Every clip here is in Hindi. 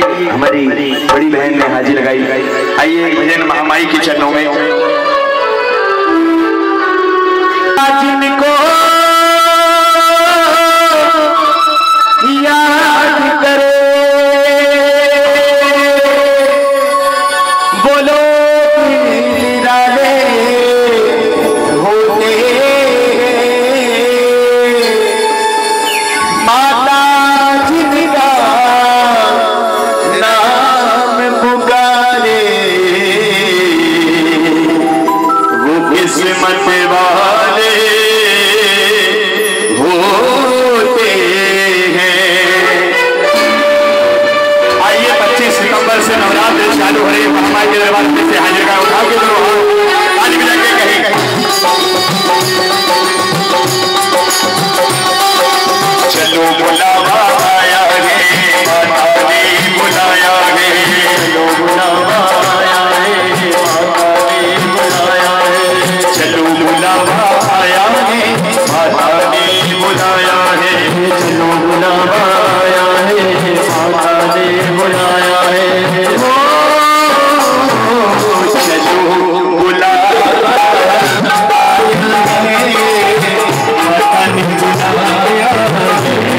हमारी बड़ी बहन ने हाजिर लगाई। आइए भजन महामाई के चरणों में। जिनको याद करे बोलो निराले होते, माता जिनका नाम पुकारे वो किस्मत वाले होते हैं। आइए 25 सितंबर से नवरात्र चालू हो रही है। महामाई के दरबार में से हाजिर का उठाओ के ताली बजा के कहें चलो बुलावा आया है, माता ने बुलाया है, चलो बुलावा आया है, माता ने बुलाया है, चलो बुलावा आया है, माता ने बुलाया है, चलो बुलावा आया है, माता ने बुलाया है, चलो बुलावा आया है, माता ने बुलाया है।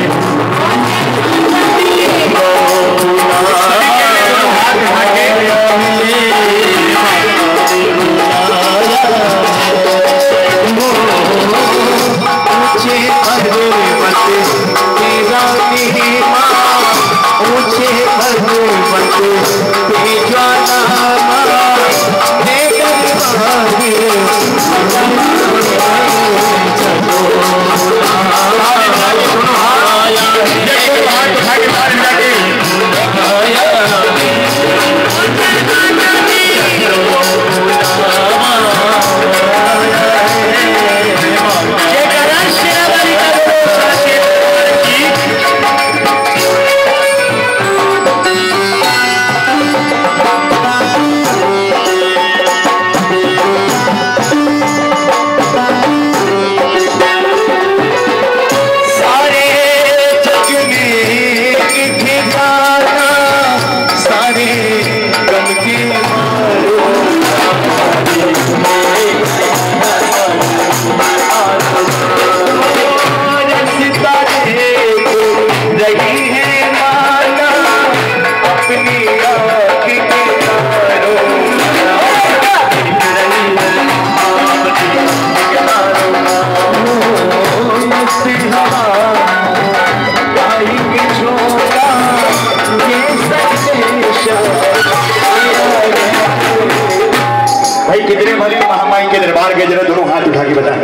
भाई कितने भक्त महामाई के दरबार के जरा दोनों हाथ उठा के बताएं,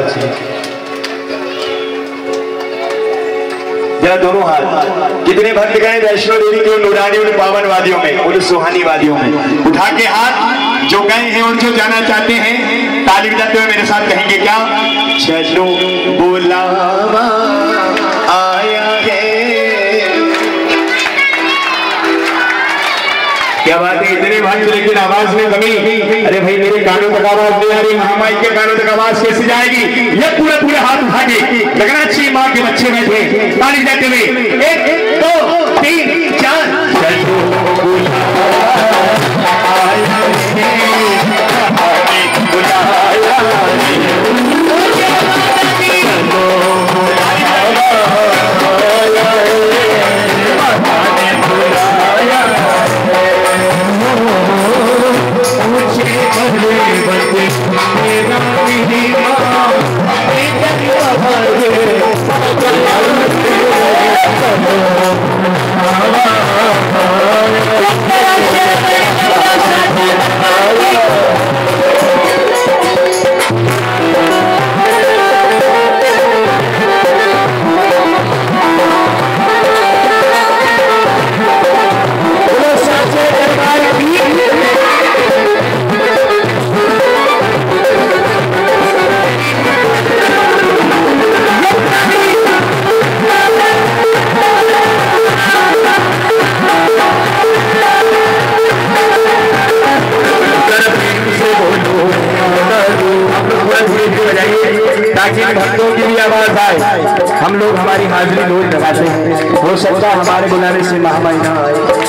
जरा दोनों हाथ। कितने भक्त गए वैष्णो देवी के नूरानी उन पावन वादियों में, उन सुहानी वादियों में? उठा के हाथ जो गए हैं और जो जाना चाहते हैं ताली बजाते हुए मेरे साथ कहेंगे क्या? चलो बुलावा आया है। क्या बात है, इतने भक्त लेकिन आवाज में कमी। अरे भाई मेरे कानों तक आवाज नहीं आ रही, महामाई के कानों तक आवाज कैसे जाएगी? ये पूरे पूरे हाथ उठा के लगना अच्छी माँ के बच्चे बैठे ताली जाते हुए 1 2 3 4 भक्तों की भी आवाज आए। हम लोग हमारी हाजिरी रोज लगाते हैं, हो सकता है हमारे बुलाने से महामाई ना आए। बाबा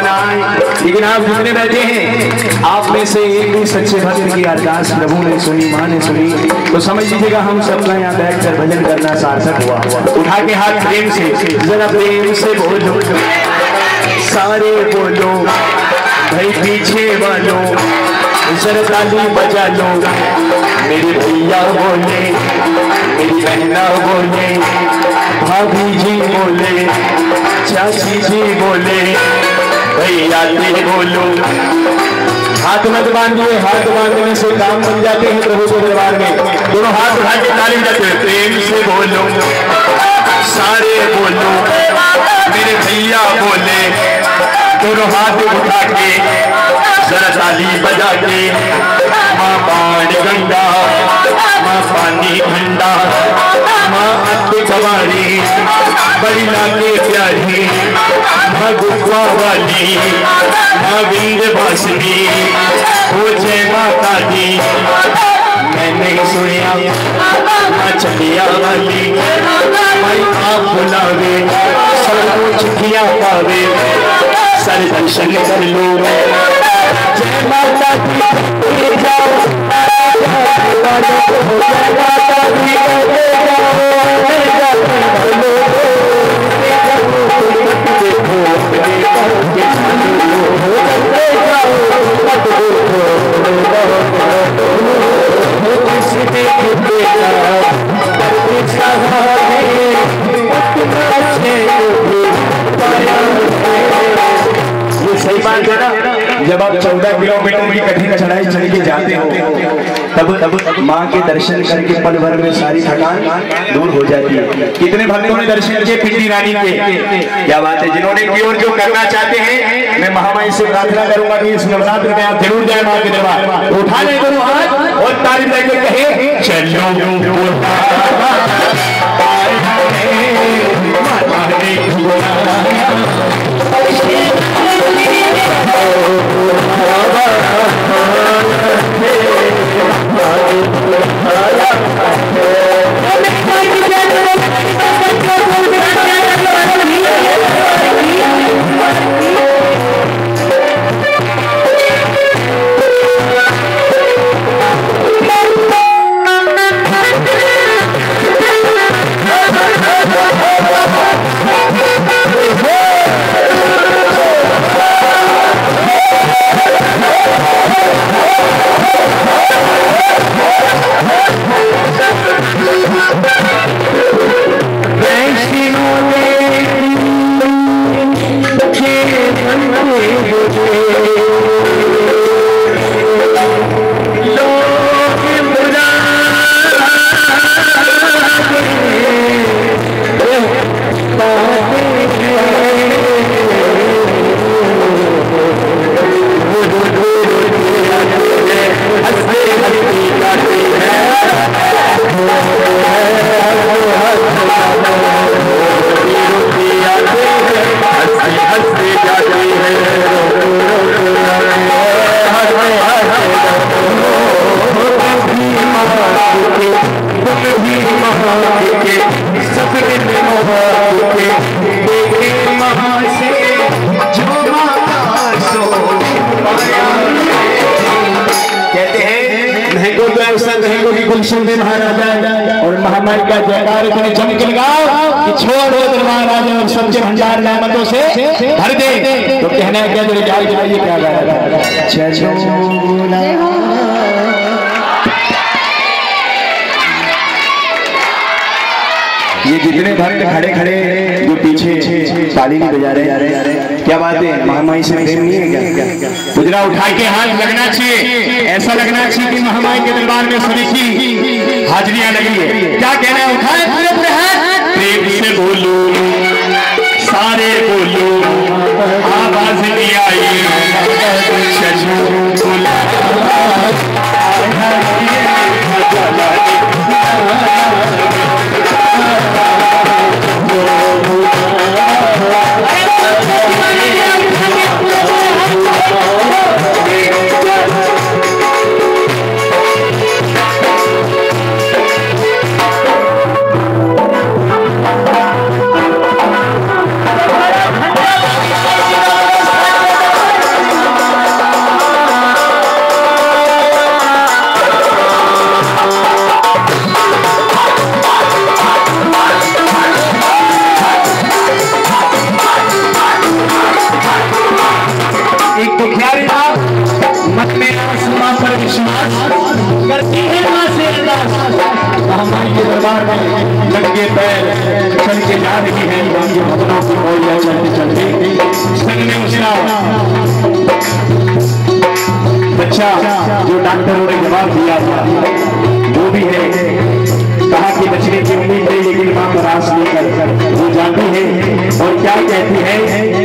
न आए। लेकिन आप जितने बैठे हैं, आप में से एक भी सच्चे भक्त की अरदास प्रभु ने सुनी, माँ ने सुनी, तो समझ लीजिएगा हम सबका यहाँ बैठकर भजन करना सार्थक हुआ। उठा के हाथ प्रेम से, जरा प्रेम से बोलो, सारे बोलो, भाई पीछे वालों जरा ताली बजा लो। मेरे भैया बोले, मेरी बहना बोले, भाभी जी बोले, चाची जी बोले, भैया जी बोलो। हाथ मत बांधिए, हाथ बांधने से काम बन जाते हैं प्रभु के दरबार में। दोनों हाथ उठा के ताली बजाते हैं। प्रेम से बोलो, सारे बोलो, मेरे भैया बोले, दोनों हाथ उठा के जरा ताली बजा के। माँ बाण गंगा, माँ पानी ठंडा, माँ अत्ते कवारी, बड़ी लागे प्यारी, माँ गुफा वाली, माँ विंध्यवासिनी, हो जय माता दी। मैंने सुनिया माँ चलिया वाली, माई आप बुलावे, सबको चिट्ठियाँ पावे, सर दर्शन कर लो। जय माता दी जाओ, जय माता दी सही बात है ना। जब आप 14 किलोमीटर की कठिन चढ़ाई चढ़ के जाते हो, तब माँ के दर्शन करके पल भर में सारी थकान दूर हो जाती है। कितने भक्तों ने दर्शन किए पिंडी रानी के? क्या बात है। जिन्होंने की और जो करना चाहते हैं, मैं महामाई से प्रार्थना करूंगा कि इस नवरात्र में आप जरूर जाए माँ के दरबार। उठा ले दोनों हाथ और ताली लेके कहे चलो। गुलशन में महाराजा और महामाई का जयकार इतने जम के लगाओ कि छोड़ दो दरबार राजा और सबके भंडार रहमतों से भर दे। तो कहना है क्या जो जाल गिराइए क्या गा रहा है। ये जितने भक्त खड़े खड़े जो पीछे ताली नहीं बजा रहे, क्या बात है। महामाई से प्रेम नहीं है क्या? गुजरा उठा के हाथ लगना चाहिए, ऐसा लगना चाहिए कि महामाई के दरबार में सभी की हाजिरियां लगी है। क्या कहना है? उठाए पूरे पूरे हाथ, प्रेम से बोलो, सारे बोलो, आवाज नहीं आई। एक तो ख्याल था मन में आसमां पर विश्वास करती है मां से अरदास। हमारे दरबार में नंगे पैर चल के जा रही है ये भवनों की बोलियां चलते चलते। संग में उसका बच्चा जो डॉक्टरों ने जवाब दिया था वो भी है, कहा कि बचने की उम्मीद है लेकिन मां परास लेकर वो जाती है और क्या कहती है।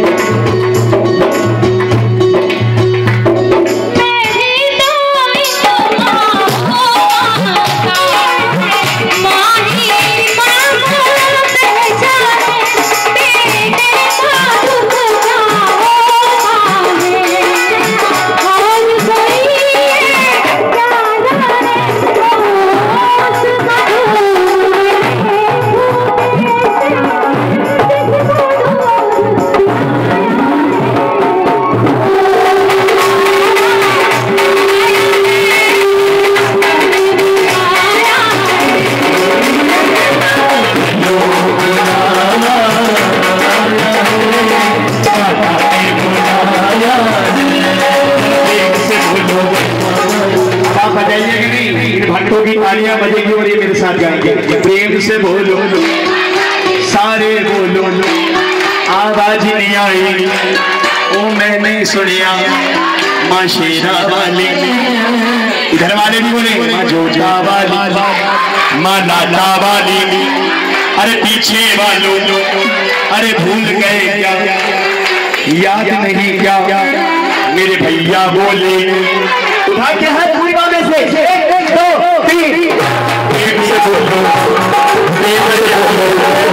भट्टों की तालियां बजेगी और ये मेरे साथ गाएंगे। प्रेम से बोलो सारे बोलो, आवाज नहीं आई ओ मैंने सुनिया माँ शेरा वाली। इधर वाले भी बोले माँ जोता वाली, माँ लाटा वाली। अरे पीछे वालों अरे भूल गए क्या, याद नहीं क्या मेरे भैया बोले। उठा के हाथ पूरी बातें से 1 2 3 प्रेम से बोलो, प्रेम से बोलो,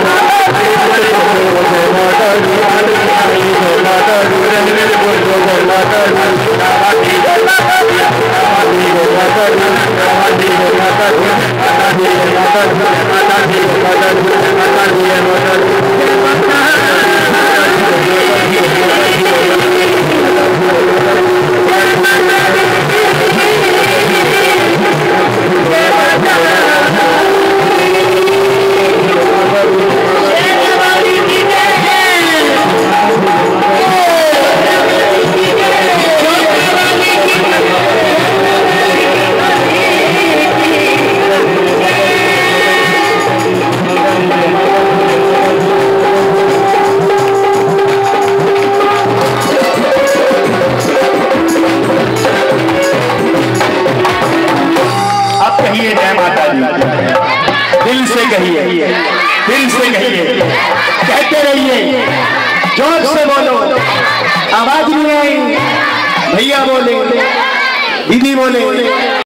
दिल से कहिए, दिल से कहिए, कहते रहिए, जोर से बोलो, आवाज नहीं आई, भैया बोले, दीदी बोले।